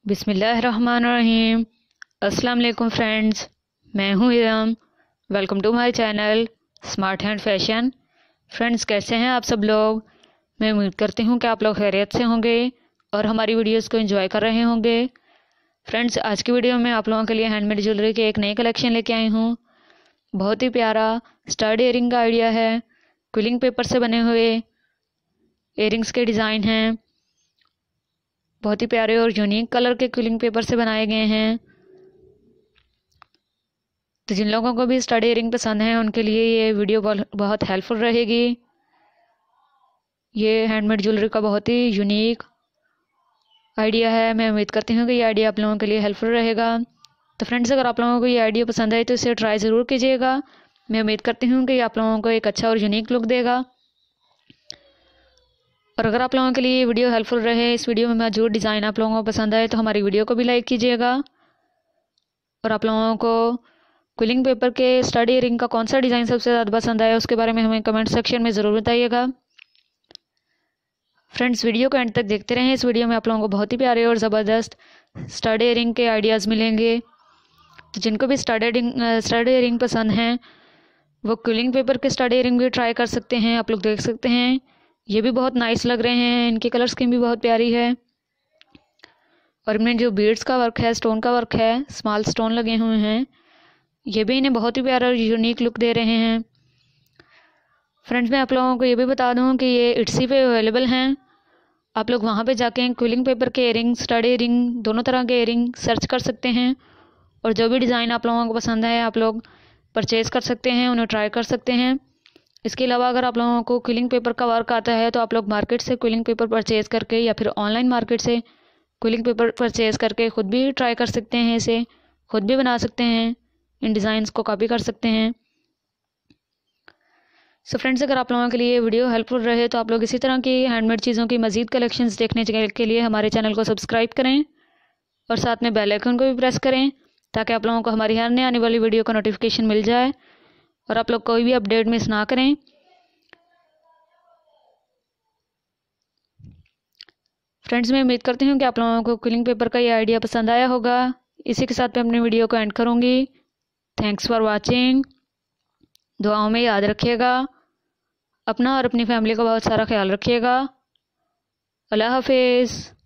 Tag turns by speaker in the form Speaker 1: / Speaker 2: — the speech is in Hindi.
Speaker 1: बिस्मिल्लाहिर्रहमानिर्रहीम। अस्सलाम वालेकुम फ्रेंड्स, मैं हूँ Iram. Welcome to my channel smart hand fashion. Friends, कैसे हैं आप सब लोग? मैं उम्मीद करती हूँ कि आप लोग खैरियत से होंगे और हमारी वीडियोस को एंजॉय कर रहे होंगे। फ्रेंड्स, आज की वीडियो में आप लोगों के लिए हैंडमेड ज्वेलरी की एक नई कलेक्शन लेके आई हूँ। बहुत ही प्यारा स्टड इयरिंग का आइडिया है। क्विलिंग पेपर से बने हुए इयरिंग्स के डिज़ाइन हैं। बहुत ही प्यारे और यूनिक कलर के क्विलिंग पेपर से बनाए गए हैं। तो जिन लोगों को भी स्टड इयरिंग पसंद है उनके लिए ये वीडियो बहुत हेल्पफुल रहेगी। ये हैंडमेड ज्वेलरी का बहुत ही यूनिक आइडिया है। मैं उम्मीद करती हूँ कि ये आइडिया आप लोगों के लिए हेल्पफुल रहेगा। तो फ्रेंड्स, अगर आप लोगों को ये आइडिया पसंद आए तो इसे ट्राई ज़रूर कीजिएगा। मैं उम्मीद करती हूँ कि आप लोगों को एक अच्छा और यूनिक लुक देगा। और अगर आप लोगों के लिए ये वीडियो हेल्पफुल रहे, इस वीडियो में मौजूद डिज़ाइन आप लोगों को पसंद आए तो हमारी वीडियो को भी लाइक कीजिएगा। और आप लोगों को क्विलिंग पेपर के स्टड इयरिंग का कौन सा डिज़ाइन सबसे ज़्यादा पसंद आया उसके बारे में हमें कमेंट सेक्शन में ज़रूर बताइएगा। फ्रेंड्स, वीडियो को एंड तक देखते रहें। इस वीडियो में आप लोगों को बहुत ही प्यारे और ज़बरदस्त स्टड इयरिंग के आइडियाज़ मिलेंगे। तो जिनको भी स्टड इयरिंग पसंद हैं वो क्विलिंग पेपर के स्टड इयरिंग भी ट्राई कर सकते हैं। आप लोग देख सकते हैं, ये भी बहुत नाइस लग रहे हैं। इनकी कलर स्कीम भी बहुत प्यारी है और इनमें जो बीड्स का वर्क है, स्टोन का वर्क है, स्मॉल स्टोन लगे हुए हैं, ये भी इन्हें बहुत ही प्यारा और यूनिक लुक दे रहे हैं। फ्रेंड्स, मैं आप लोगों को ये भी बता दूं कि ये इट्सी पे अवेलेबल हैं। आप लोग वहाँ पे जाके क्विलिंग पेपर के इयरिंग, स्टड इयरिंग, दोनों तरह के इयरिंग सर्च कर सकते हैं और जो भी डिज़ाइन आप लोगों को पसंद है आप लोग परचेज़ कर सकते हैं, उन्हें ट्राई कर सकते हैं। इसके अलावा अगर आप लोगों को क्विलिंग पेपर का वर्क आता है तो आप लोग मार्केट से क्विलिंग पेपर परचेज़ करके या फिर ऑनलाइन मार्केट से क्विलिंग पेपर परचेज़ करके ख़ुद भी ट्राई कर सकते हैं। इसे ख़ुद भी बना सकते हैं, इन डिज़ाइंस को कॉपी कर सकते हैं। सो फ्रेंड्स, अगर आप लोगों के लिए वीडियो हेल्पफुल रहे तो आप लोग इसी तरह की हैंडमेड चीज़ों की मज़ीद कलेक्शंस देखने के लिए हमारे चैनल को सब्सक्राइब करें और साथ में बेल आइकन को भी प्रेस करें ताकि आप लोगों को हमारी हर नई आने वाली वीडियो का नोटिफिकेशन मिल जाए और आप लोग कोई भी अपडेट मिस ना करें। फ्रेंड्स, मैं उम्मीद करती हूँ कि आप लोगों को क्विलिंग पेपर का ये आइडिया पसंद आया होगा। इसी के साथ मैं अपनी वीडियो को एंड करूँगी। Thanks for watching. दुआओं में याद रखिएगा, अपना और अपनी फैमिली का बहुत सारा ख्याल रखिएगा। अल्लाह हाफिज़।